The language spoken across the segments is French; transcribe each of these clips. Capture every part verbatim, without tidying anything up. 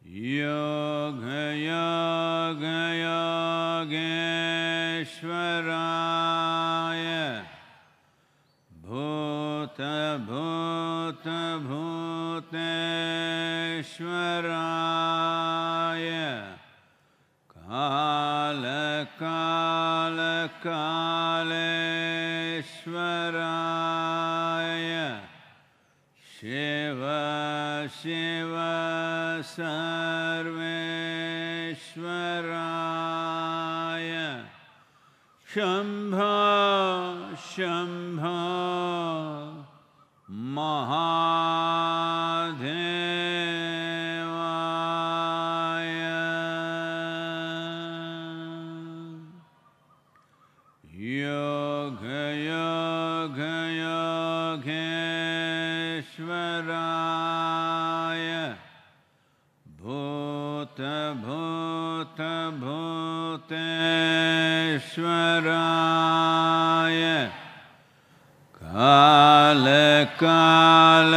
योग योग योगेश्वराय भूत भूत भूतेश्वराय काल काल कालेश्वराय शिव शिव सर्वेश्वराय शंभो शंभो महादेवाय योग योग योगेश्वराय भूत भूत भूतेश्वराय काल काल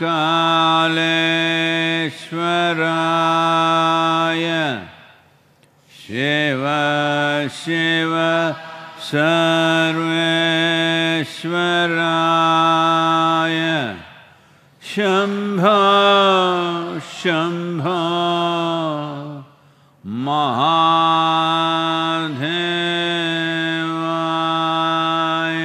कालेश्वराय शिव शिव सर्वेश्वराय शंभो शंभो महादेवाय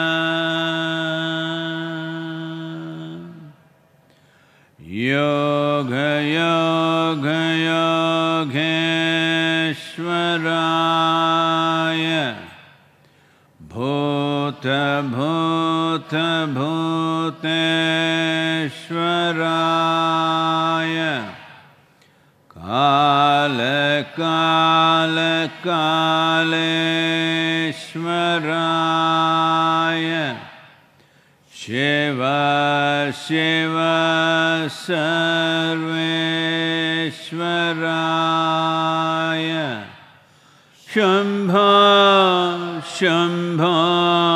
योग योग योगेश्वराय भूत भूत भूतेश्वराय काल काल कालेश्वराय शिव शिव सर्वेश्वराय शंभो शंभो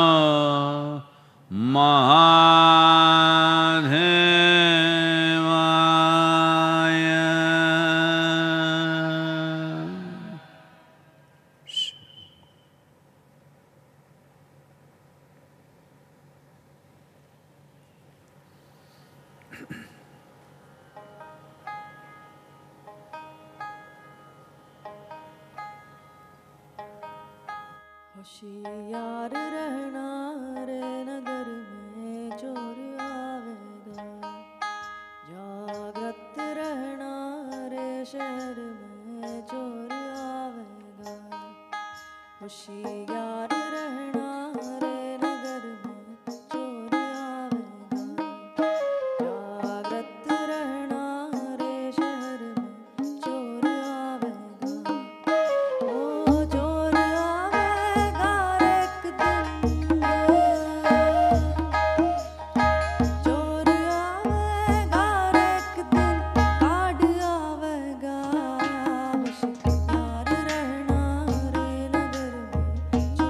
महादेवाय होशियार रहना रे नगर में चोर आवेगा, जागृत रहना रे शहर में चोर आवेगा। होशियार रहना रे नगर में चोर आवेगा, जागृत रहना रे शहर में चोर आवेगा। ओ चोर आवेगा एक दिन, चोर आवेगा एक दिन, काढ़ आवेगा। होशियार रहना रे नगर में चोर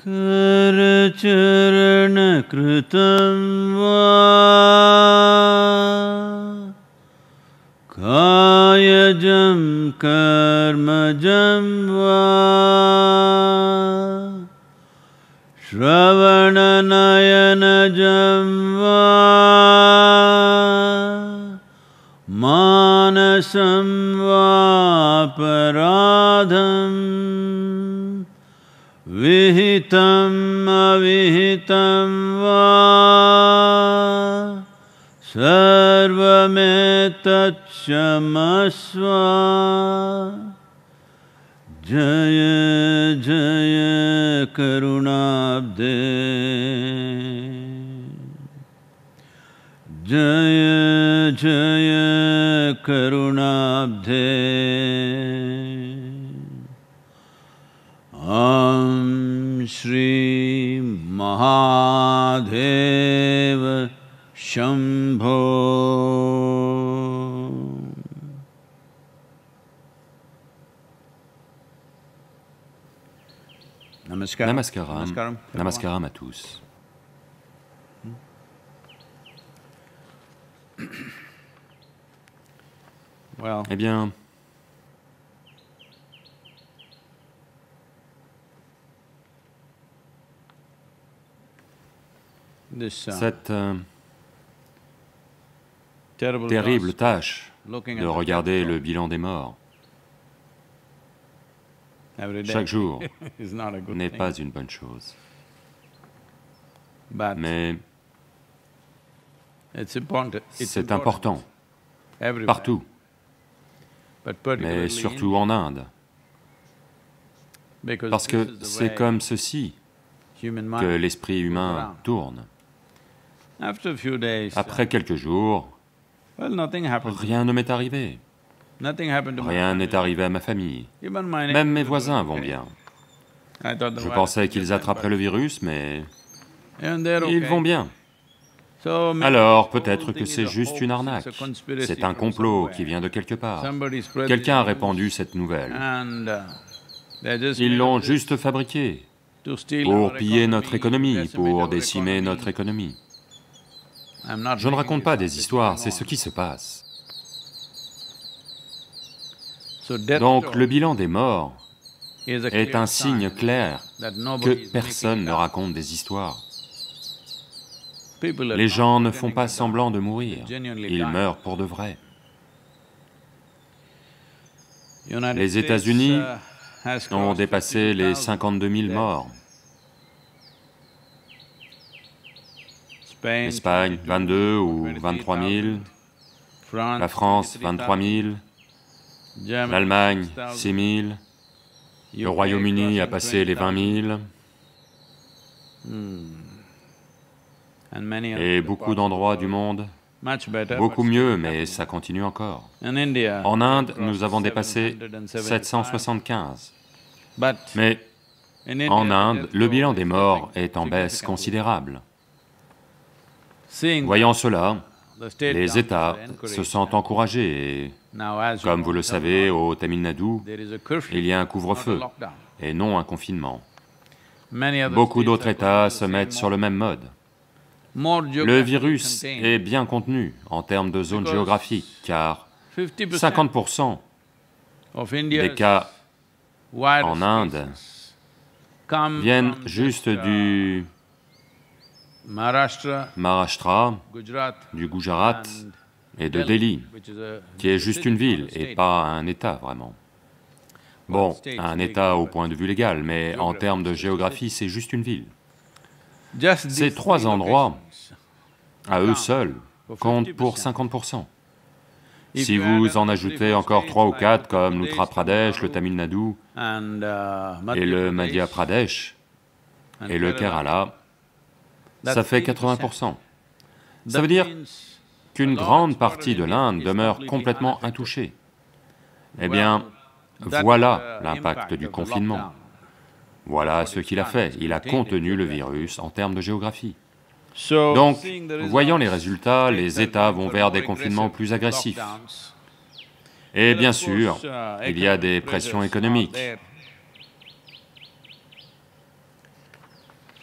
करचरणकृतं वा कायजं कर्मजं वा श्रवणनयनजं वा मानसं वापराधम् विहितम् अविहितं वा सर्वमेतत्क्षमस्व। जय जय करुणाब्धे जय जय करुणाब्धे। ॐ श्री महादेव Shambho. Namaskaram. Namaskaram. Namaskaram. Namaskaram à tous. Well, Eh bien, this uh, cette euh, terrible, terrible task, tâche looking de at the regarder death le toll bilan des morts every day chaque jour is not a good n'est thing. pas une bonne chose. But Mais it's important. It's c'est important everywhere, partout, but particularly mais surtout en Inde, because parce this que is the c'est way comme ceci human mind que l'esprit humain around. tourne. After a few days, Après quelques jours, well, nothing happened. rien ne m'est arrivé, Nothing happened to my rien family. n'est arrivé à ma famille. Even my Même mes neighbors voisins were vont okay. bien. I thought the Je virus pensais would qu'ils get them, attraperaient le virus, mais but even they're ils okay. vont bien. So maybe Alors, the whole peut-être que thing c'est is a juste hoax, une it's a arnaque. conspiracy C'est un from complot somewhere. qui vient de quelque part. Somebody spread Quelqu'un a this news répandu cette nouvelle. and, uh, they just Ils made l'ont this juste fabriquée to steal pour our piller notre economy, économie, decimate pour our décimer economy. notre économie. I'm not Je ne making raconte this pas up, des this is histoires, going c'est on. ce qui se passe. So death Donc toll le bilan des morts is a est clear un signe sign clair that nobody que is personne making ne it up. raconte des histoires. People are Les not gens ne pretending font pas to die. semblant de mourir, They genuinely ils die. meurent pour de vrai. United Les States, États-Unis uh, has ont crossed dépassé les fifty-two thousand cinquante-deux mille deaths. morts. Spain, L'Espagne, vingt-deux ou twenty-three vingt-trois mille. France, La France, twenty-three vingt-trois mille. thousand. Germany, L'Allemagne, six thousand. six mille. U K Le Royaume-Uni a crossing passé les vingt twenty mille. thousand. And many Et other beaucoup parts d'endroits of the du world. monde, Much better, beaucoup but mieux, still mais happening. ça continue encore. In India, En Inde, we nous crossed avons dépassé seven hundred seventy-five. sept cent soixante-quinze. But Mais in India, en the Inde, death le toll bilan is des morts dropping est en baisse significantly. considérable. Seeing Voyant cela, that, the state les governments États are encouraged se sentent that. encouragés et, Now, as you comme know, vous le in Tamil savez, Nadu, au Tamil Nadu, there is a curfew, il y a un not a couvre-feu lockdown. et non un confinement. Many other Beaucoup states d'autres are États going se the mettent same sur le même mode. More Le geographically virus contained. est bien contenu en termes de zone Because géographique, car fifty percent cinquante pour cent of des India's cas virus en Inde cases come viennent from juste just, uh, du Maharashtra, Maharashtra, Gujarat du Gujarat and et de Delhi, which is a qui est juste city, une not a ville et state. pas un État vraiment. Bon, un État au point de vue légal, mais en termes de géographie, c'est juste une ville. Just Ces these trois three endroits, locations. à eux seuls, comptent pour cinquante pour cent. Si vous en ajoutez encore trois ou quatre, comme l'Uttar Pradesh, le Tamil Nadu And, uh, et le Madhya Pradesh and et le Kerala, ça that's fait eighty quatre-vingts percent. pour cent. Ça That veut dire means qu'une a large grande part of partie de India l'Inde is demeure completely complètement unaffected. intouchée. Eh bien, Well, that is voilà the l'impact impact du of the confinement. lockdown. Voilà ce qu'il a fait. Il a contenu le virus en termes de géographie. So, Donc, seeing the voyant les results, résultats, states les are États going vont for vers more des confinements aggressive plus agressifs. lockdowns. Et But bien of sûr, course, uh, il y a des economic pressions pressures are économiques. there.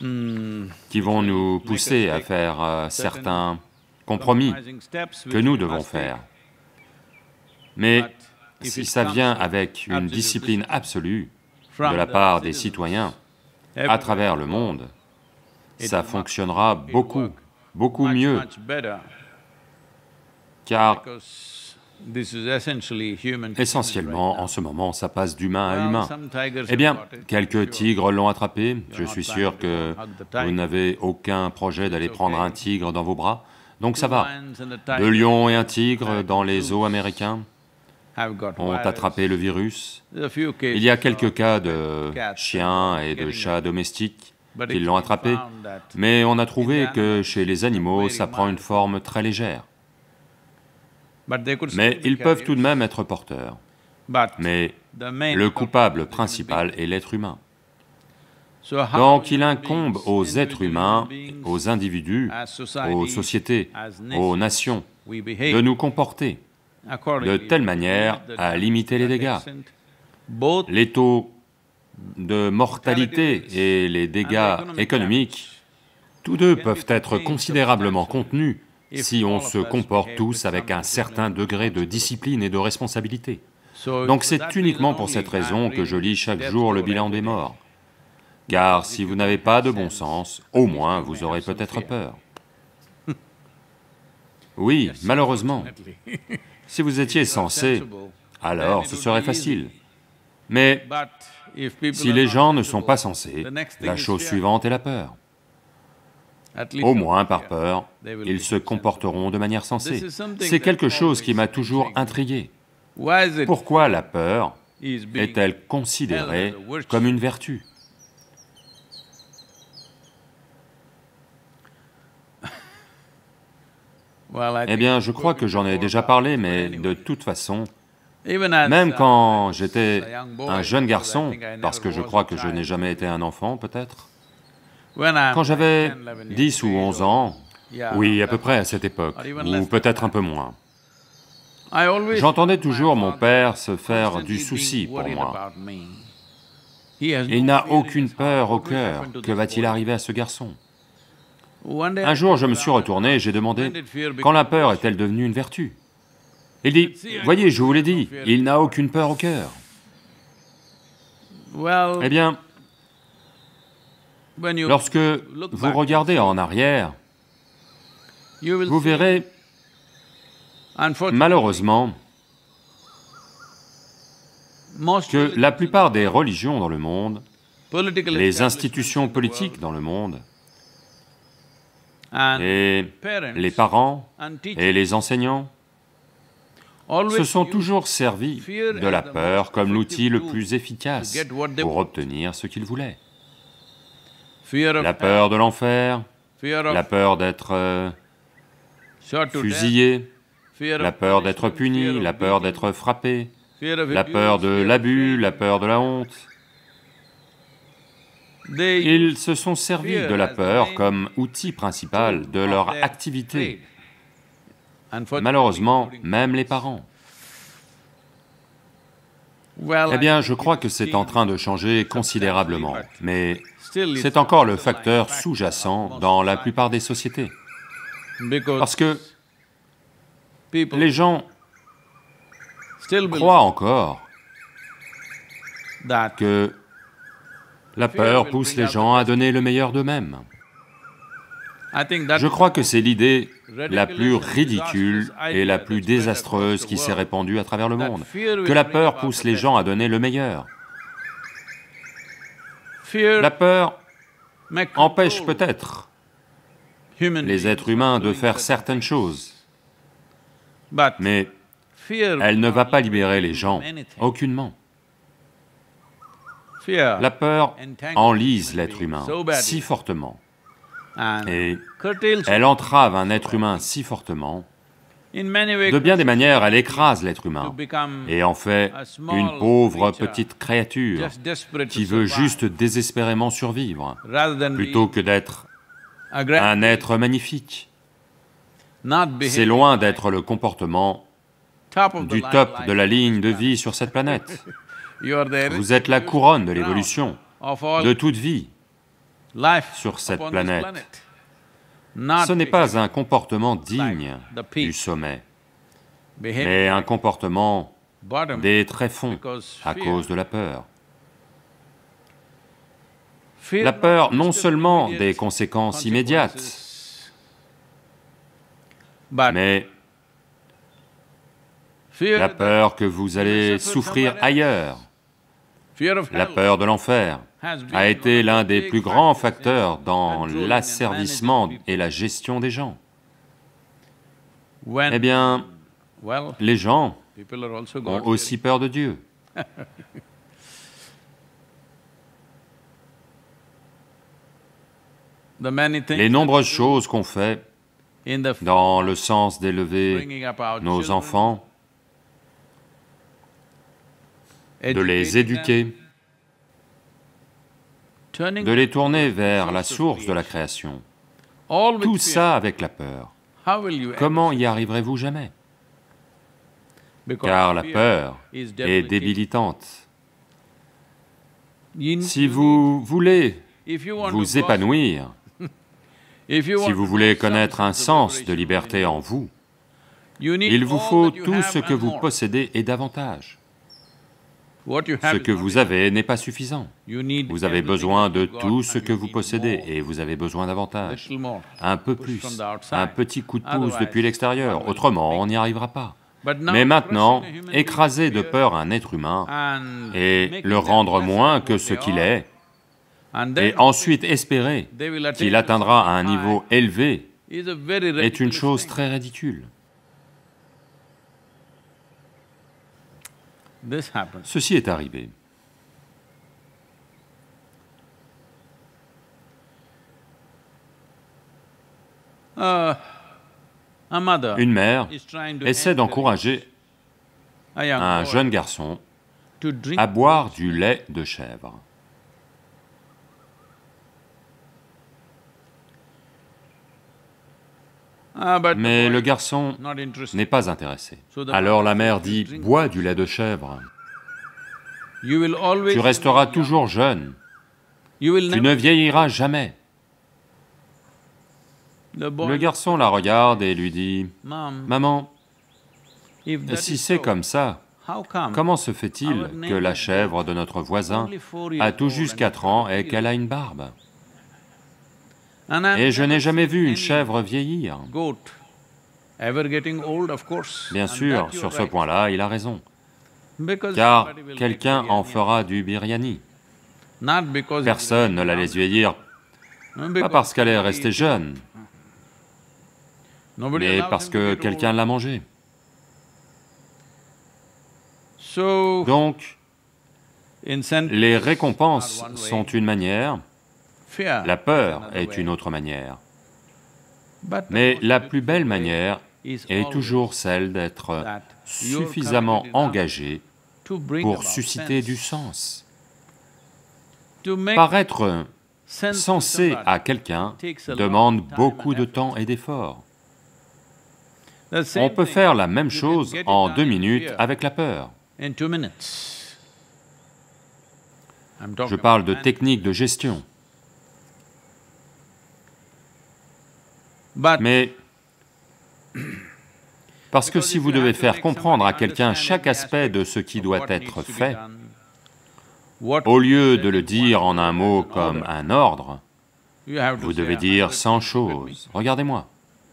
mm, qui vont nous pousser à faire euh, certains compromis compromising steps que which nous we devons must take. faire. Mais But if si it ça comes vient from avec une absolute discipline discipline absolue from de la the part des citizens citoyens à everywhere, travers le monde, it ça will fonctionnera it beaucoup, work beaucoup much, mieux, much better, car because this is essentially human to essentiellement, human en ce moment, ça passe d'humain right à now. humain. Well, some tigers Eh bien, have got it, quelques sure. tigres l'ont attrapé, je not suis planning sûr to que go hug the tiger. vous n'avez aucun projet d'aller It's prendre okay. un tigre dans vos bras, donc ça Two va. lions and a tiger Deux lions et un tigre dans les zoos américains have got ont virus. attrapé le virus. There's a few cases Il y a of quelques cas de cats chiens et de getting chats it. domestiques But qui it's l'ont been attrapé, found that mais on a trouvé in the que animals, chez les animaux, ça prend une forme très légère. But they could Mais still be ils peuvent tout de carriers. même être porteurs. But Mais the main le culprit coupable is the human principal being. est l'être humain. So how Donc il human incombe beings, aux êtres individual humains, human beings, aux individus, as societies, aux sociétés, as aux nations, nations, we de behave nous comporter accordingly de telle to manière limit the à limiter les damage dégâts. to the extent both Les taux de mortalité et les dégâts économiques, tous deux peuvent être considérablement contenus si on se comporte tous avec un certain degré de discipline et de responsabilité. So Donc for c'est that uniquement reason pour only cette I'm raison que je reading lis chaque Death jour le Row bilan every des day. morts. Car si vous n'avez pas de bon sens, au moins vous aurez peut-être peur. Oui, malheureusement, Unfortunately. si vous étiez sensé, alors ce serait facile. Mais But if people si are les not gens ne sensible, sont pas sensés, the next thing la is chose fear. suivante est la peur. At least Au out moins, of par fear, peur, they will ils be se sensible. comporteront de manière sensée. This is something C'est that quelque chose qui m'a always toujours intrigued me. intrigué. Why is it Pourquoi la peur is being est-elle considérée held as a virtue? comme une vertu? Well, I Eh think bien, I've je crois que j'en ai spoken déjà before parlé, about it, mais but de anyway. toute façon, Even as, même uh, quand as j'étais a young boy, un jeune because I garçon, think I parce que never je was crois a que je child. n'ai jamais été un enfant, peut-être, When I'm quand j'avais ten, eleven years dix ou of onze age, ans, yeah, oui, à that peu près à much. cette époque, Or even ou less peut-être than un peu moins, I always j'entendais found my toujours mon father père se faire constantly du souci being pour worried moi. about me. He has Il no n'a fear in aucune his heart. peur au What will cœur. happen to Que this va-t-il boy? arriver à ce garçon? One day Un I jour, je told me him, suis retourné et j'ai demandé, when did fear quand la become peur virtue? est-elle devenue une vertu? Il dit, voyez, je vous l'ai dit, il n'a aucune peur au cœur. Well, Eh bien, when you lorsque look vous back, regardez en arrière, you will vous see, verrez, unfortunately, malheureusement, most que religions la in plupart the des world, religions dans le monde, political les establishments institutions in the politiques world, dans le monde, and et parents les parents and teachers et les enseignants always se sont use toujours servis fear de as la the peur most comme l'outil le effective plus tool efficace to get what they pour want. obtenir ce qu'ils voulaient. Fear of La hell, peur de l'enfer, fear of la peur d'être euh, shot to death, fusillé, fear la of peur d'être punishment, puni, fear of la peur beating, d'être frappé, fear of la abuse, peur de fear of l'abus, shame. la peur de la honte. They Ils use se sont servis fear de la as the peur main comme outil principal de of leur their activité. trade. Unfortunately, Malheureusement, including même les parents. parents. Well, Eh I bien, think je it crois is que c'est changing en train de changer considérablement, substantially, but mais still it's c'est encore le underlying facteur factor sous-jacent of most dans la societies. plupart des sociétés. Because Parce que people les gens still believe croient encore that que la peur pousse les gens à donner le meilleur d'eux-mêmes. I think that Je crois que c'est l'idée la ridiculous plus and ridicule disastrous et la idea plus that's spread désastreuse across qui the s'est world. répandue à travers le That monde, fear will que la bring peur about pousse the les best. gens à donner le meilleur. Fear La peur may empêche control peut-être human les beings êtres humains de doing faire certain certaines things. choses, But mais fear elle ne will va not pas libérer les do gens, anything. aucunement. Fear La peur entangles enlise human l'être beings humain so badly si fortement, and et curtails elle entrave un être humain si fortement, in many ways de bien des manières, elle écrase l'être to humain become et en fait a small une pauvre creature petite créature just desperate qui to veut survive, juste désespérément survivre, rather than plutôt be que d'être a great un être magnifique. not C'est behaving loin like d'être le comportement top of the du line top life de la on ligne this de planet. vie sur cette planète. You are the Vous êtes la couronne de l'évolution, of all de toute vie. life sur cette upon this planète. planet. Not Ce n'est pas un comportement digne the peak. du sommet, behavior mais un comportement bottom des tréfonds because à fear- cause de la peur. fear La not peur just non the seulement immediate des conséquences immédiates, consequences, but mais fear la that- peur que vous allez souffrir ailleurs. fear of La hell peur de l'enfer has been a été one of l'un the des big plus grands factors facteurs in dans controlling and l'asservissement managing et la gestion des gens. people. When- Eh bien, well, les gens people are also ont God-fearing. aussi peur de Dieu. The many things Les that nombreuses we do choses qu'on fait in the dans le sens d'élever bringing up our nos children, enfants, de les educating them, éduquer, turning de les tourner them vers la source of source de la creation. création. All with Tout fear. ça avec la peur. How will you Comment ever y arriverez-vous jamais? Because Car la fear peur is est debilitating. débilitante. You- Si you vous voulez need- if you want to vous blossom, épanouir, if you want si to vous voulez blossom connaître un some sens de liberation liberté within en you, vous, you need il vous all faut that you tout have ce que and vous more. possédez et davantage. What you have Ce is que not vous enough. avez n'est pas suffisant. You need Vous avez everything besoin that de you got tout ce and que you vous need possédez more, et vous avez besoin davantage. little more. Un peu Push plus, from the outside. un petit coup de pouce Otherwise, depuis l'extérieur, one will autrement break. on n'y arrivera pas. But now, Mais maintenant, crushing a human écraser being de with peur un être humain fear and et making le them rendre less moins than que what ce they qu'il are, est, and then et ensuite espérer they will attain qu'il to atteindra something un niveau high élevé is a very est une ridiculous chose thing. très ridicule. This happens. Ceci est arrivé. Uh, a mother Une mère is trying to essaie encourage d'encourager a young un boy jeune garçon to drink à boire du lait de chèvre. Ah, but the Mais boy le garçon not interested. n'est pas intéressé. So the Alors mother la mère says, dit, "Drink bois du lait de chèvre, You will always tu resteras remain young. toujours jeune, You will tu never- ne vieilliras jamais. The boy Le garçon la regarde et lui dit, Mom, maman, if that si is c'est so, comme ça, how come comment se fait-il que la chèvre de notre voisin only four years a tout old juste and quatre it's ans not et a qu'elle a beard? une barbe? And I've Et je n'ai never jamais seen vu une any chèvre vieillir. goat ever getting old, of course. Bien And sûr, that you're sur ce right. point-là, il a raison. Because Car somebody will quelqu'un make en biryani. fera du biryani. Not because Personne ne la laisse vieillir, pas parce qu'elle est restée jeune, mais parce que quelqu'un l'a mangée. So, Donc, incentives les récompenses are one way, sont une manière, fear la is peur another est way. une autre manière. But the Mais most la plus beautiful belle way manière is est always toujours celle d'être that you're suffisamment committed enough engagé to bring pour about susciter sense, du sens. to make Paraître sense to sensé somebody à quelqu'un takes a long demande time beaucoup and de effort. temps et d'efforts. The same On peut thing, faire la même you can chose get it en done deux in minutes fear avec la peur. in two minutes. I'm talking Je parle de about man- technique de gestion. But Mais parce que si vous devez faire comprendre à quelqu'un chaque aspect de ce qui doit être fait, au lieu de le dire en un mot comme un ordre, vous devez dire cent choses. Regardez-moi.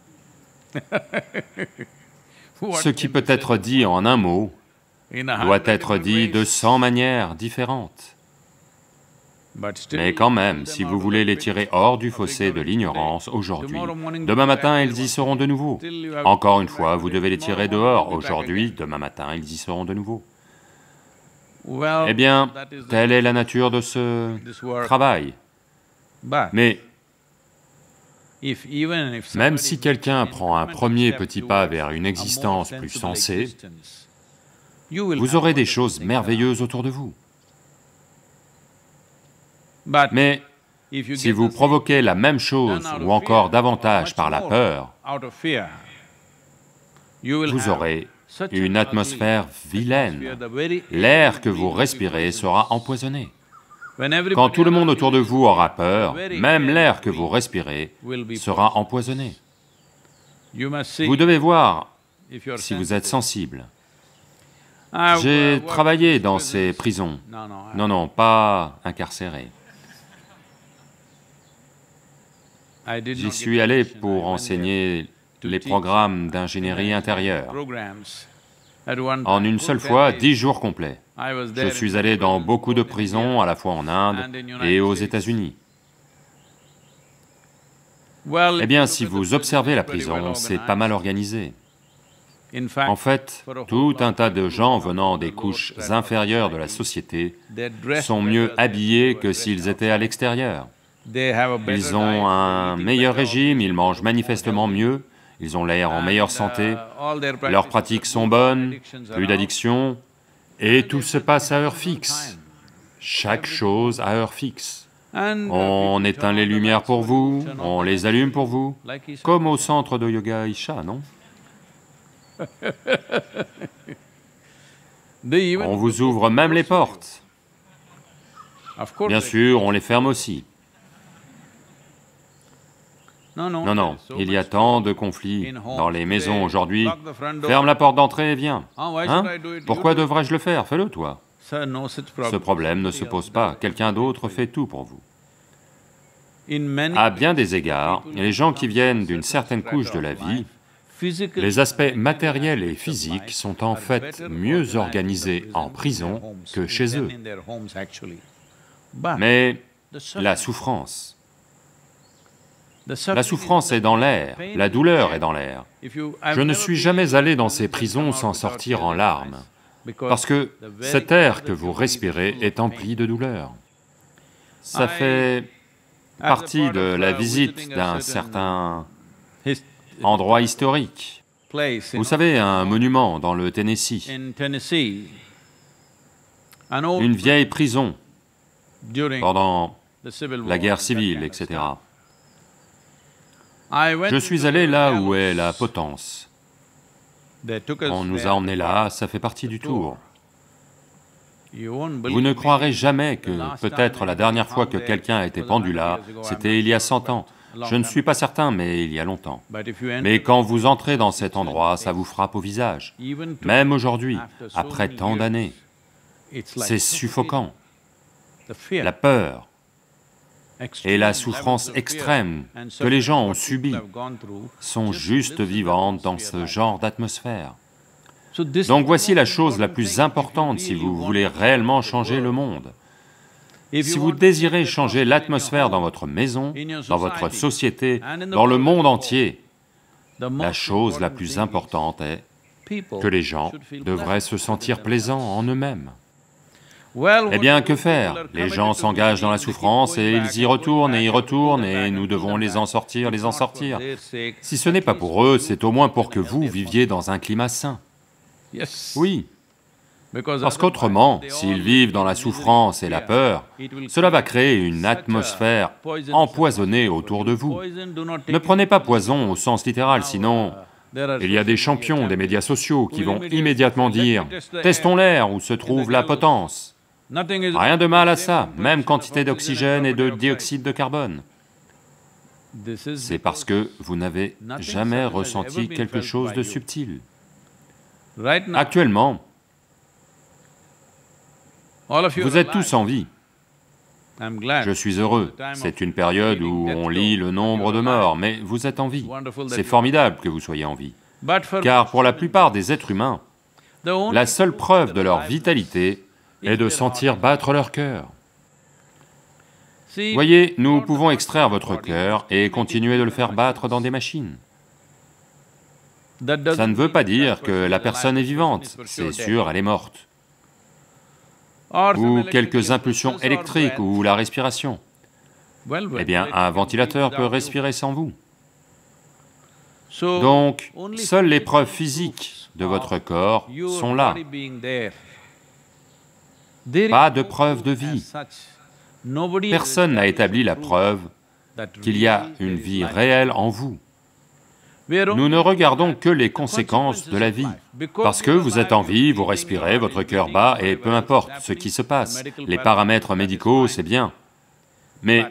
Ce qui peut être dit en un mot doit être dit de cent manières différentes. Mais quand même, si vous voulez les tirer hors du fossé de l'ignorance aujourd'hui, demain matin ils y seront de nouveau. Encore une fois, vous devez les tirer dehors aujourd'hui, demain matin ils y seront de nouveau. Eh bien, telle est la nature de ce travail. Mais même si quelqu'un prend un premier petit pas vers une existence plus sensée, vous aurez des choses merveilleuses autour de vous. Mais si vous provoquez la même chose ou encore davantage par la peur, vous aurez une atmosphère vilaine. L'air que vous respirez sera empoisonné. Quand tout le monde autour de vous aura peur, même l'air que vous respirez sera empoisonné. Vous devez voir si vous êtes sensible. J'ai travaillé dans ces prisons. Non, non, pas incarcéré. J'y suis allé pour enseigner les programmes d'ingénierie intérieure. En une seule fois, dix jours complets. Je suis allé dans beaucoup de prisons, à la fois en Inde et aux États-Unis. Eh bien, si vous observez la prison, c'est pas mal organisé. En fait, tout un tas de gens venant des couches inférieures de la société sont mieux habillés que s'ils étaient à l'extérieur. Ils ont un meilleur régime, ils mangent manifestement mieux, ils ont l'air en meilleure santé, leurs pratiques sont bonnes, plus d'addiction, et tout se passe à heure fixe. Chaque chose à heure fixe. On éteint les lumières pour vous, on les allume pour vous, comme au centre de yoga Isha, non? On vous ouvre même les portes. Bien sûr, on les ferme aussi. Non, non, il y a tant de conflits dans les maisons aujourd'hui. Ferme la porte d'entrée et viens. Hein? Pourquoi devrais-je le faire? Fais-le toi. Ce problème ne se pose pas, quelqu'un d'autre fait tout pour vous. À bien des égards, les gens qui viennent d'une certaine couche de la vie, les aspects matériels et physiques sont en fait mieux organisés en prison que chez eux. Mais la souffrance, la souffrance est dans l'air, la douleur est dans l'air. Je ne suis jamais allé dans ces prisons sans sortir en larmes, parce que cet air que vous respirez est empli de douleur. Ça fait partie de la visite d'un certain endroit historique. Vous savez, un monument dans le Tennessee, une vieille prison pendant la guerre civile, et cetera. Je suis allé là où est la potence. On nous a emmenés là, ça fait partie du tour. Vous ne croirez jamais que peut-être la dernière fois que quelqu'un a été pendu là, c'était il y a cent ans. Je ne suis pas certain, mais il y a longtemps. Mais quand vous entrez dans cet endroit, ça vous frappe au visage. Même aujourd'hui, après tant d'années, c'est suffocant. La peur et la souffrance extrême que les gens ont subie sont juste vivantes dans ce genre d'atmosphère. Donc voici la chose la plus importante si vous voulez réellement changer le monde. Si vous désirez changer l'atmosphère dans votre maison, dans votre société, dans le monde entier, la chose la plus importante est que les gens devraient se sentir plaisants en eux-mêmes. Eh bien, que faire? Les gens s'engagent dans la souffrance et ils y retournent et y retournent et nous devons les en sortir, les en sortir. Si ce n'est pas pour eux, c'est au moins pour que vous viviez dans un climat sain. Oui. Parce qu'autrement, s'ils vivent dans la souffrance et la peur, cela va créer une atmosphère empoisonnée autour de vous. Ne prenez pas poison au sens littéral, sinon il y a des champions des médias sociaux qui vont immédiatement dire « testons l'air où se trouve la potence ». Rien de mal à ça, même quantité d'oxygène et de dioxyde de carbone. C'est parce que vous n'avez jamais ressenti quelque chose de subtil. Actuellement, vous êtes tous en vie. Je suis heureux, c'est une période où on lit le nombre de morts, mais vous êtes en vie. C'est formidable que vous soyez en vie. Car pour la plupart des êtres humains, la seule preuve de leur vitalité est de sentir battre leur cœur. Voyez, nous pouvons extraire votre cœur et continuer de le faire battre dans des machines. Ça ne veut pas dire que la personne est vivante, c'est sûr, elle est morte. Ou quelques impulsions électriques, ou la respiration. Eh bien, un ventilateur peut respirer sans vous. Donc, seules les preuves physiques de votre corps sont là. Pas de preuve de vie. Personne n'a établi la preuve qu'il y a une vie réelle en vous. Nous ne regardons que les conséquences de la vie. Parce que vous êtes en vie, vous respirez, votre cœur bat, et peu importe ce qui se passe. Les paramètres médicaux, c'est bien. Mais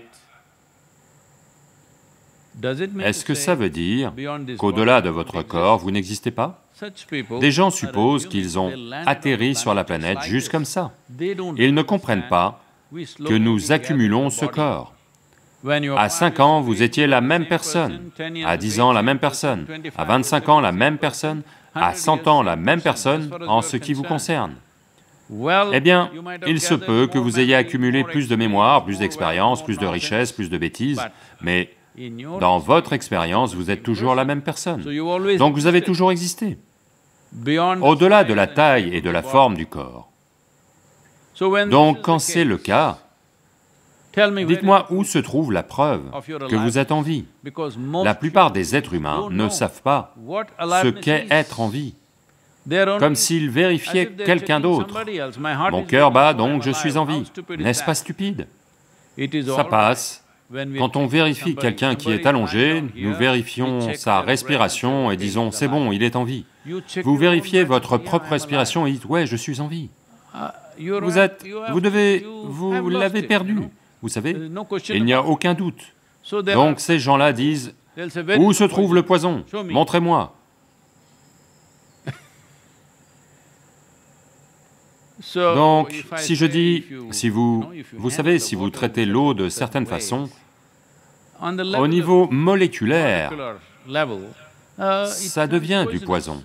est-ce que ça veut dire qu'au-delà de votre corps, vous n'existez pas? Des gens supposent qu'ils ont atterri sur la planète juste comme ça. Ils ne comprennent pas que nous accumulons ce corps. À cinq ans, vous étiez la même personne, à dix ans, la même personne, à vingt-cinq ans, la même personne, à cent ans, la même personne en ce qui vous concerne. Eh bien, il se peut que vous ayez accumulé plus de mémoire, plus d'expérience, plus de richesse, plus de bêtises, mais dans votre expérience, vous êtes toujours la même personne. Donc vous avez toujours existé, au-delà de la taille et de la forme du corps. Donc quand c'est le cas, dites-moi où se trouve la preuve que vous êtes en vie. La plupart des êtres humains ne savent pas ce qu'est être en vie, comme s'ils vérifiaient quelqu'un d'autre. Mon cœur bat, donc je suis en vie. N'est-ce pas stupide? Ça passe. Quand on vérifie quelqu'un qui est allongé, nous vérifions sa respiration et disons, c'est bon, il est en vie. Vous vérifiez votre propre respiration et dites, ouais, je suis en vie. Vous êtes... vous devez... vous l'avez perdu. Vous savez, il n'y a aucun doute. Donc ces gens-là disent, où se trouve le poison? Montrez-moi. Donc, si je dis, si vous... vous savez, si vous traitez l'eau de certaines façons, au niveau moléculaire, ça devient du poison.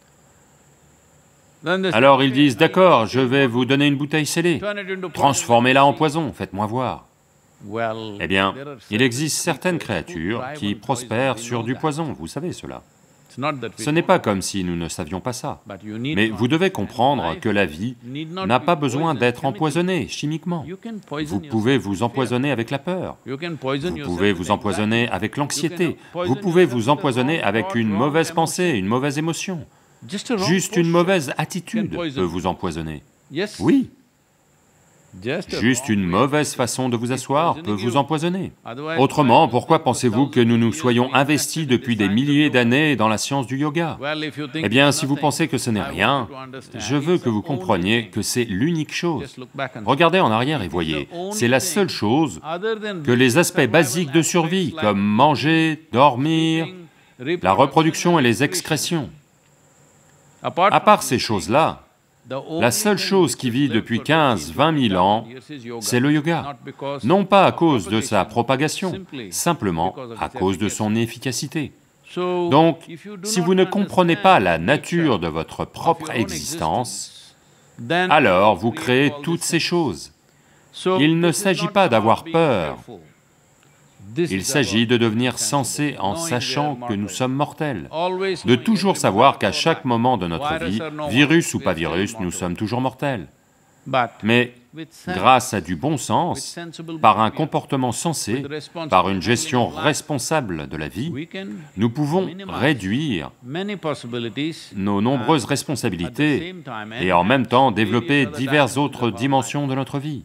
Alors ils disent, d'accord, je vais vous donner une bouteille scellée, transformez-la en poison, faites-moi voir. Eh bien, il existe certaines créatures qui prospèrent sur du poison, vous savez cela. Ce n'est pas comme si nous ne savions pas ça, mais vous devez comprendre que la vie n'a pas besoin d'être empoisonnée chimiquement. Vous pouvez vous empoisonner avec la peur, vous pouvez vous empoisonner avec l'anxiété, vous pouvez vous empoisonner avec une mauvaise pensée, une mauvaise émotion. Juste une mauvaise attitude peut vous empoisonner. Oui. Juste une mauvaise façon de vous asseoir peut vous empoisonner. Autrement, pourquoi pensez-vous que nous nous soyons investis depuis des milliers d'années dans la science du yoga? Eh bien, si vous pensez que ce n'est rien, je veux que vous compreniez que c'est l'unique chose. Regardez en arrière et voyez, c'est la seule chose que les aspects basiques de survie, comme manger, dormir, la reproduction et les excrétions. À part ces choses-là, la seule chose qui vit depuis quinze, vingt mille ans, c'est le yoga. Non pas à cause de sa propagation, simplement à cause de son efficacité. Donc, si vous ne comprenez pas la nature de votre propre existence, alors vous créez toutes ces choses. Il ne s'agit pas d'avoir peur, il s'agit de devenir sensé en sachant que nous sommes mortels, de toujours savoir qu'à chaque moment de notre vie, virus ou pas virus, nous sommes toujours mortels. Mais grâce à du bon sens, par un comportement sensé, par une gestion responsable de la vie, nous pouvons réduire nos nombreuses responsabilités et en même temps développer diverses autres dimensions de notre vie.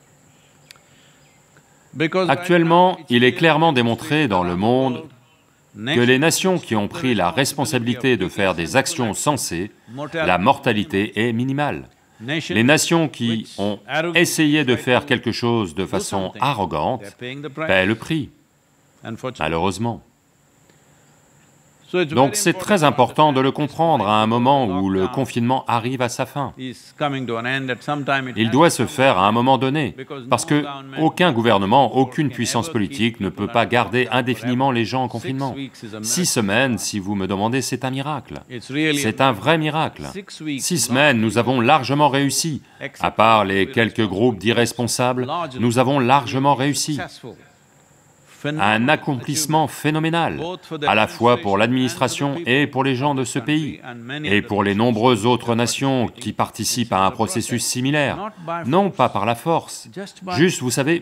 Actuellement, il est clairement démontré dans le monde que les nations qui ont pris la responsabilité de faire des actions sensées, la mortalité est minimale. Les nations qui ont essayé de faire quelque chose de façon arrogante paient le prix, malheureusement. Donc c'est très important de le comprendre à un moment où le confinement arrive à sa fin. Il doit se faire à un moment donné, parce que aucun gouvernement, aucune puissance politique ne peut pas garder indéfiniment les gens en confinement. Six semaines, si vous me demandez, c'est un miracle. C'est un vrai miracle. Six semaines, nous avons largement réussi. À part les quelques groupes d'irresponsables, nous avons largement réussi. Un accomplissement phénoménal, à la fois pour l'administration et pour les gens de ce pays, et pour les nombreuses autres nations qui participent à un processus similaire, non pas par la force, juste, vous savez,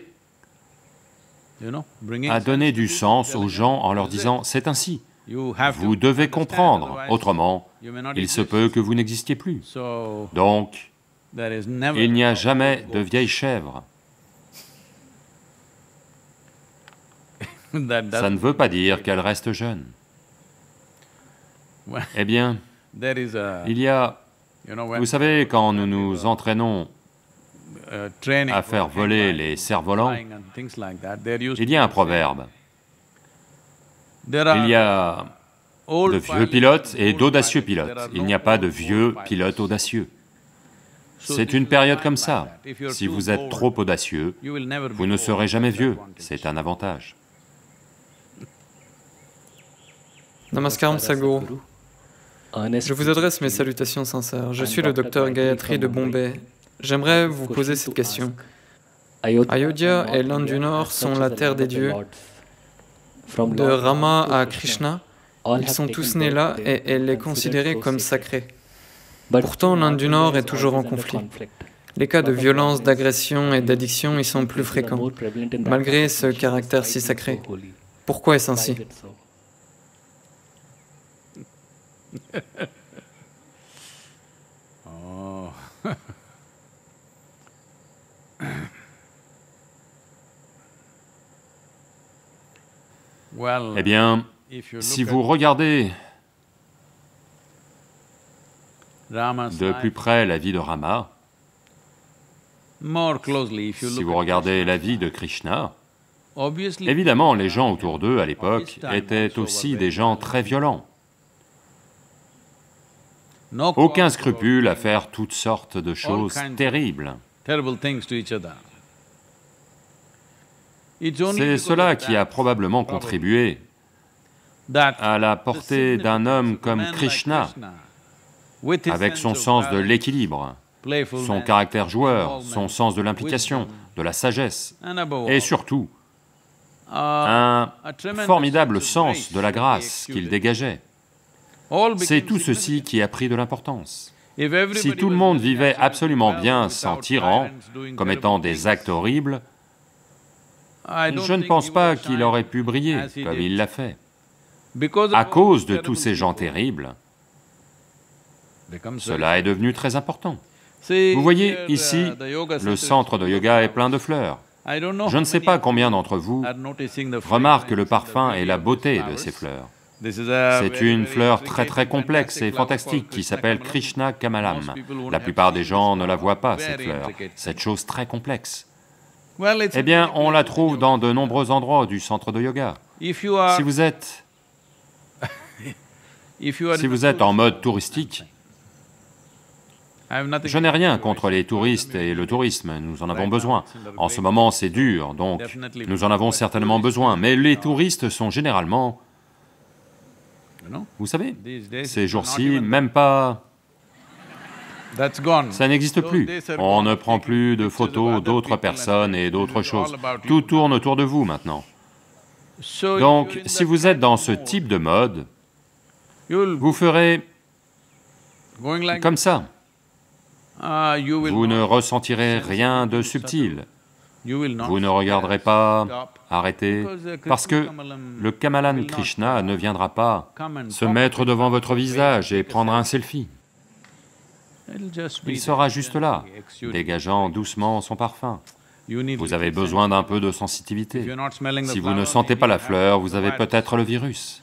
à donner du sens aux gens en leur disant, c'est ainsi, vous devez comprendre, autrement, il se peut que vous n'existiez plus. Donc, il n'y a jamais de vieille chèvre. Ça ne veut pas dire qu'elle reste jeune. Eh bien, there is a, il y a, you know, when vous savez, quand nous nous entraînons uh, training à faire for voler flying, les cerfs-volants, flying and things like that, there used il y a un to be proverbe. There are Il y a old de vieux pilots pilotes and et old d'audacieux pilots. There pilotes. are Il no n'y a pas de old vieux pilots. pilotes audacieux. So C'est this une is a période time comme like ça. that. If you're Si too vous êtes old, trop audacieux, you will never vous be ne old. serez jamais That's vieux. advantage. C'est un avantage. Namaskaram Sadhguru. Je vous adresse mes salutations sincères. Je suis le docteur Gayatri de Bombay. J'aimerais vous poser cette question. Ayodhya et l'Inde du Nord sont la terre des dieux. De Rama à Krishna, ils sont tous nés là et elle est considérée comme sacrée. Pourtant, l'Inde du Nord est toujours en conflit. Les cas de violence, d'agression et d'addiction y sont plus fréquents, malgré ce caractère si sacré. Pourquoi est-ce ainsi? Oh. Well, Eh bien, if you si look vous at regardez Rama's de plus life près la vie de Rama, more closely, if you si look vous at regardez Krishna, la vie de Krishna, obviously, évidemment, les gens autour d'eux à l'époque étaient aussi des gens très violents. no Aucun quarrel, scrupule à faire toutes sortes de choses terribles. terrible things to each other. It's only C'est because cela of qui a that, probablement contribué that à la the portée d'un significance homme of a comme man like Krishna, Krishna, with his avec son sense of sens de balance, l'équilibre, son playfulness, caractère joueur, involvement, son sens de l'implication, wisdom, de la sagesse, and above et all, surtout uh, un a tremendous formidable sense of sens grace de la that he grâce qu'il exuded. dégageait. All C'est became tout ceci significant. qui a pris de l'importance. If everybody Si tout le was monde living vivait absolutely absolument well bien without sans tyran, tyrants doing comme terrible étant des things, actes horribles, I don't je ne think pense he would pas have qu'il shined aurait pu briller as he comme did. il l'a fait. Because À of all cause these de tous terrible ces gens people, terribles, becomes cela est devenu très important. See, Vous voyez, here, ici, uh, the yoga le center is centre de full of yoga est flowers. plein de fleurs. I don't know Je ne how sais many pas of combien you d'entre vous are noticing the remarquent le fragrance and the parfum et beauty la of these beauté de flowers. ces fleurs. This is a C'est very, une very fleur très intricate très and complexe fantastic et flower fantastique called qui s'appelle Kamalam. Krishna Kamalam. Most people won't La have plupart des seen gens this ne la flower. voient pas, Very cette fleur, intricate. cette chose très complexe. Well, it's Eh in bien, many on la places in trouve yoga dans de center. nombreux endroits du centre de yoga. If you are, Si vous êtes, if you are si in vous the êtes en tourist mode zone, touristique, I have nothing je n'ai rien against contre les touristes et le tourisme, nous en avons besoin. En ce moment, c'est dur, donc nous en avons certainement besoin, mais les touristes sont généralement, You know, vous savez, these days, ces not jours-ci, even- même pas, That's gone. ça n'existe Those plus. days are On gone. ne prend plus de Pictures of photos other d'autres people personnes and et things. d'autres This is all choses. about you Tout now. tourne autour de vous maintenant. So if Donc, you're in si that vous êtes kind dans of ce mode, type de mode, you'll vous ferez going like comme ça. Ah, you will Vous ne not ressentirez sense rien anything de subtle. subtil. You will not Vous ne regarderez pas stop. arrêter, Because, uh, parce que Krishna Kamalam le Kamalan will not, Krishna uh, ne viendra pas come and se talk mettre to you devant from votre away visage and et take a prendre un selfie. selfie. It'll just be Il there, sera juste là, gently exuding. dégageant doucement son parfum. You need Vous little avez sense. besoin d'un peu de If sensitivité. you're not smelling the Si vous ne flower, sentez maybe pas la you have fleur, vous the avez virus. peut-être le virus.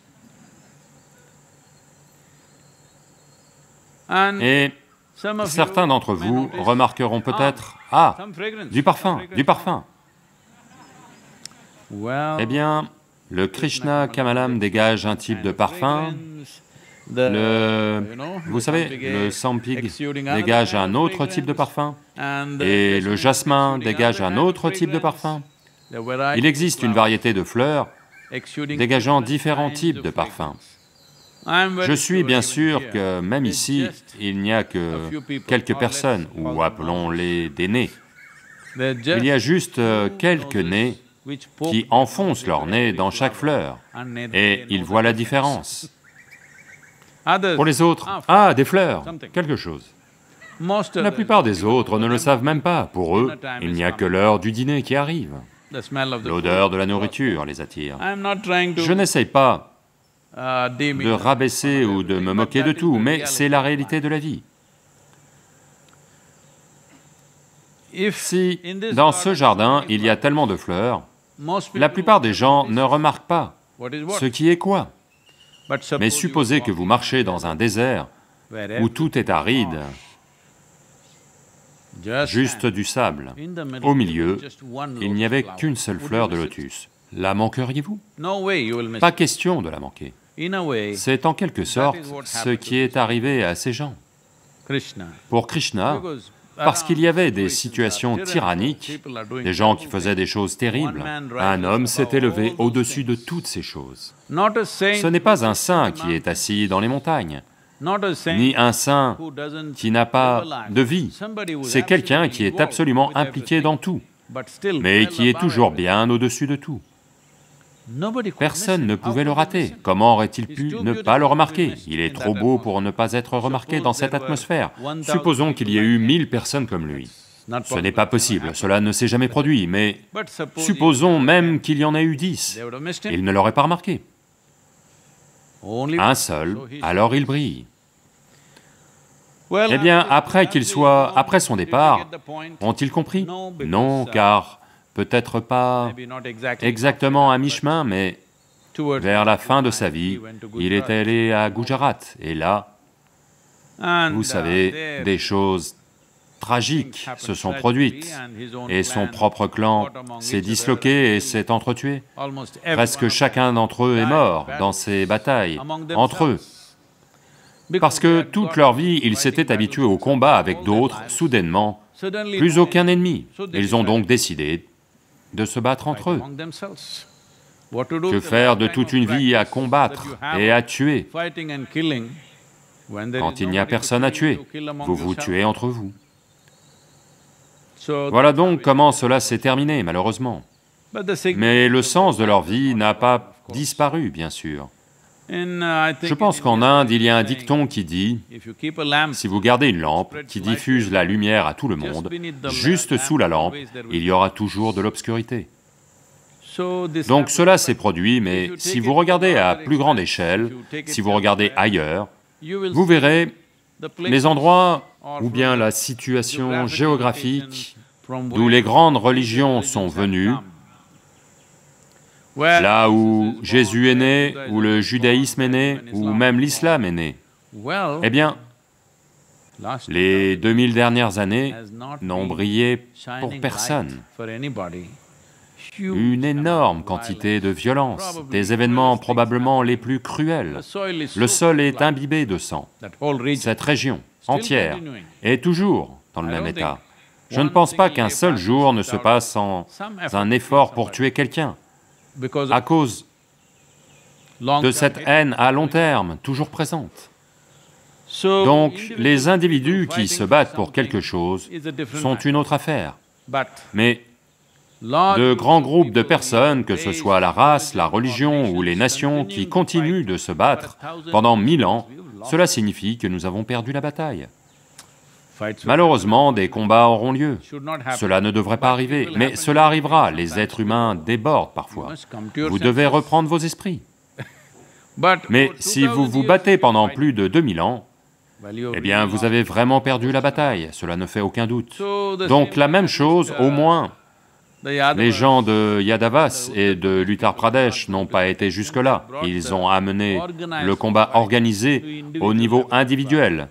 And Et some of certains you d'entre may vous notice, remarqueront peut-être, ah, some fragrance, du parfum, some du parfum. Well, Eh bien, le Krishna Kamalam dégage un type de parfum. Le, vous savez, le Sampig dégage un autre type de parfum, et le jasmin dégage un autre type de parfum. Il existe une variété de fleurs dégageant différents types de parfums. Je suis bien sûr que même ici, il n'y a que quelques personnes, ou appelons-les des nez. Il y a juste euh, quelques nez qui enfoncent leur nez dans chaque fleur, et ils voient la différence. Pour les autres, ah, des fleurs, quelque chose. La plupart des autres ne le savent même pas. Pour eux, il n'y a que l'heure du dîner qui arrive. L'odeur de la nourriture les attire. Je n'essaye pas de rabaisser ou de me moquer de tout, mais c'est la réalité de la vie. Si, dans ce jardin, il y a tellement de fleurs, la plupart des gens ne remarquent pas ce qui est quoi. Mais supposez que vous marchez dans un désert où tout est aride, juste du sable. Au milieu, il n'y avait qu'une seule fleur de lotus. La manqueriez-vous? Pas question de la manquer. C'est en quelque sorte ce qui est arrivé à ces gens. Pour Krishna, parce qu'il y avait des situations tyranniques, des gens qui faisaient des choses terribles, un homme s'est élevé au-dessus de toutes ces choses. Ce n'est pas un saint qui est assis dans les montagnes, ni un saint qui n'a pas de vie, c'est quelqu'un qui est absolument impliqué dans tout, mais qui est toujours bien au-dessus de tout. Personne ne pouvait le rater. Comment aurait-il pu ne pas le remarquer? Il est trop beau pour ne pas être remarqué dans cette atmosphère. Supposons qu'il y ait eu mille personnes comme lui. Ce n'est pas possible, cela ne s'est jamais produit, mais supposons même qu'il y en ait eu dix, il ne l'aurait pas remarqué. Un seul, alors il brille. Eh bien, après qu'il soit, après son départ, ont-ils compris? Non, car peut-être pas exactement à mi-chemin, mais vers la fin de sa vie, il est allé à Gujarat, et là, vous savez, des choses tragiques se sont produites, et son propre clan s'est disloqué et s'est entretué. Presque chacun d'entre eux est mort dans ces batailles, entre eux. Parce que toute leur vie, ils s'étaient habitués au combat avec d'autres, soudainement, plus aucun ennemi. Ils ont donc décidé de se battre entre eux. Que faire de toute une vie à combattre et à tuer? Quand il n'y a personne à tuer, vous vous tuez entre vous. Voilà donc comment cela s'est terminé, malheureusement. Mais le sens de leur vie n'a pas disparu, bien sûr. Je pense qu'en Inde, il y a un dicton qui dit, si vous gardez une lampe qui diffuse la lumière à tout le monde, juste sous la lampe, il y aura toujours de l'obscurité. Donc cela s'est produit, mais si vous regardez à plus grande échelle, si vous regardez ailleurs, vous verrez les endroits ou bien la situation géographique d'où les grandes religions sont venues, là où Jésus est né, où le judaïsme est né, où même l'islam est né. Eh bien, les deux mille dernières années n'ont brillé pour personne. Une énorme quantité de violence, des événements probablement les plus cruels. Le sol est imbibé de sang. Cette région entière est toujours dans le même état. Je ne pense pas qu'un seul jour ne se passe sans un effort pour tuer quelqu'un, à cause de cette haine à long terme, toujours présente. Donc, les individus qui se battent pour quelque chose sont une autre affaire. Mais de grands groupes de personnes, que ce soit la race, la religion ou les nations, qui continuent de se battre pendant mille ans, cela signifie que nous avons perdu la bataille. Malheureusement, des combats auront lieu. Cela ne devrait pas arriver, mais cela arrivera, les êtres humains débordent parfois. Vous devez reprendre vos esprits. Mais si vous vous battez pendant plus de deux mille ans, eh bien vous avez vraiment perdu la bataille, cela ne fait aucun doute. Donc la même chose, au moins, les gens de Yadavas et de l'Uttar Pradesh n'ont pas été jusque-là. Ils ont amené le combat organisé au niveau individuel.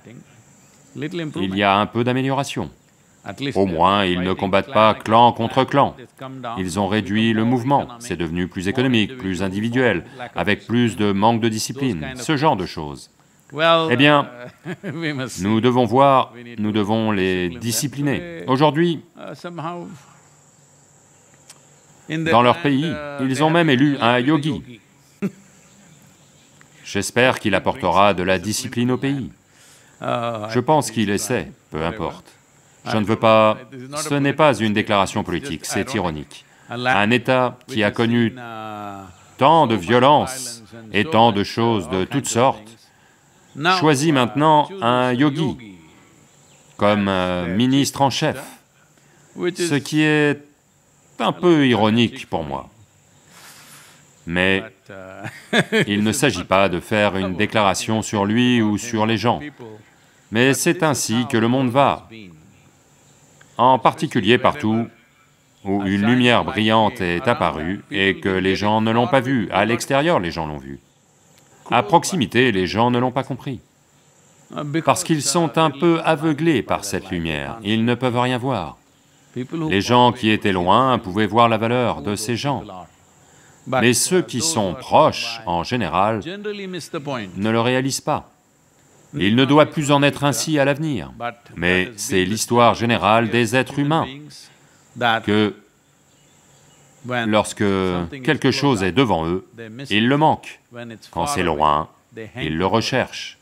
Il y a un peu d'amélioration. Au moins, ils ne combattent pas clan contre clan. Ils ont réduit le mouvement, c'est devenu plus économique, plus individuel, avec plus de manque de discipline, ce genre de choses. Eh bien, nous devons voir, nous devons les discipliner. Aujourd'hui, dans leur pays, ils ont même élu un yogi. J'espère qu'il apportera de la discipline au pays. Je pense qu'il essaie, peu importe. Je ne veux pas... Ce n'est pas une déclaration politique, c'est ironique. Un État qui a connu tant de violence et tant de choses de toutes sortes, choisit maintenant un yogi comme euh, ministre en chef, ce qui est un peu ironique pour moi. Mais il ne s'agit pas de faire une déclaration sur lui ou sur les gens, mais c'est ainsi que le monde va, en particulier partout où une lumière brillante est apparue et que les gens ne l'ont pas vue, à l'extérieur les gens l'ont vue. À proximité, les gens ne l'ont pas compris, parce qu'ils sont un peu aveuglés par cette lumière, ils ne peuvent rien voir. Les gens qui étaient loin pouvaient voir la valeur de ces gens, mais ceux qui sont proches, en général, ne le réalisent pas. Il ne doit plus en être ainsi à l'avenir, mais c'est l'histoire générale des êtres humains que lorsque quelque chose est devant eux, ils le manquent. Quand c'est loin, ils le recherchent.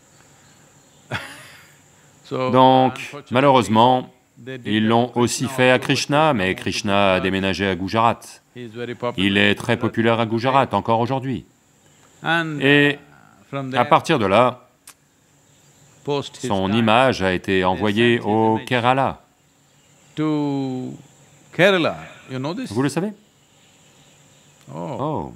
Donc, malheureusement, ils l'ont aussi fait à Krishna, mais Krishna a déménagé à Gujarat. Il est très populaire à Gujarat encore aujourd'hui. Et à partir de là, son image a été envoyée au Kerala. Vous le savez? Oh.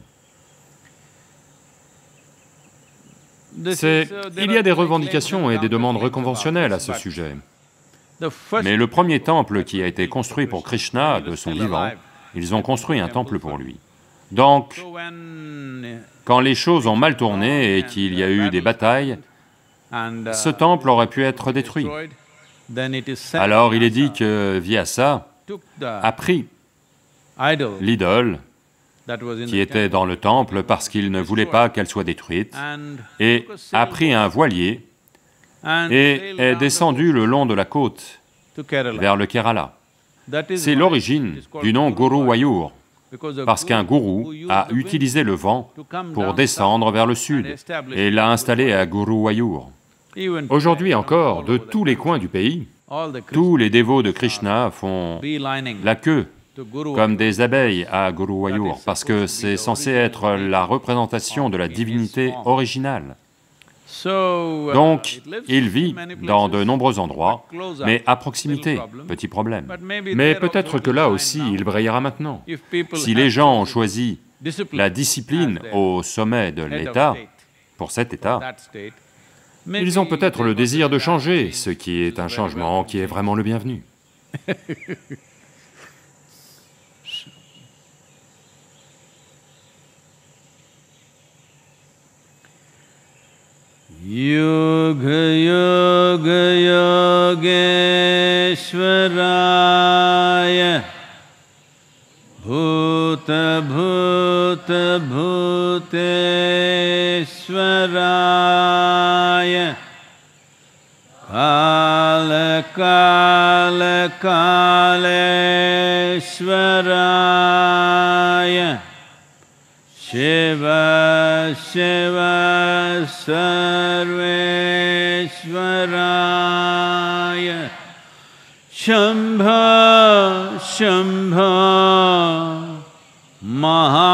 C'est... Il y a des revendications et des demandes reconventionnelles à ce sujet. Mais le premier temple qui a été construit pour Krishna de son vivant, ils ont construit un temple pour lui. Donc, quand les choses ont mal tourné et qu'il y a eu des batailles, ce temple aurait pu être détruit. Alors il est dit que Vyasa a pris l'idole qui était dans le temple parce qu'il ne voulait pas qu'elle soit détruite, et a pris un voilier et est descendu le long de la côte vers le Kerala. C'est l'origine du nom Guruvayur, parce qu'un gourou a utilisé le vent pour descendre vers le sud et l'a installé à Guruvayur. Aujourd'hui encore, de tous les coins du pays, tous les dévots de Krishna font la queue comme des abeilles à Guruvayur, parce que c'est censé être la représentation de la divinité originale. Donc, il vit dans de nombreux endroits, mais à proximité, petit problème. Mais peut-être que là aussi, il brillera maintenant. Si les gens ont choisi la discipline au sommet de l'État, pour cet État, ils ont peut-être le désir de changer, ce qui est un changement qui est vraiment le bienvenu. Yoga Yoga Yogeshwaraya Bhuta Bhuta Bhuteshwaraya Kala Kala Kaleshwaraya Shiva Shiva Sarveshwaraya Shambha Shambha Maha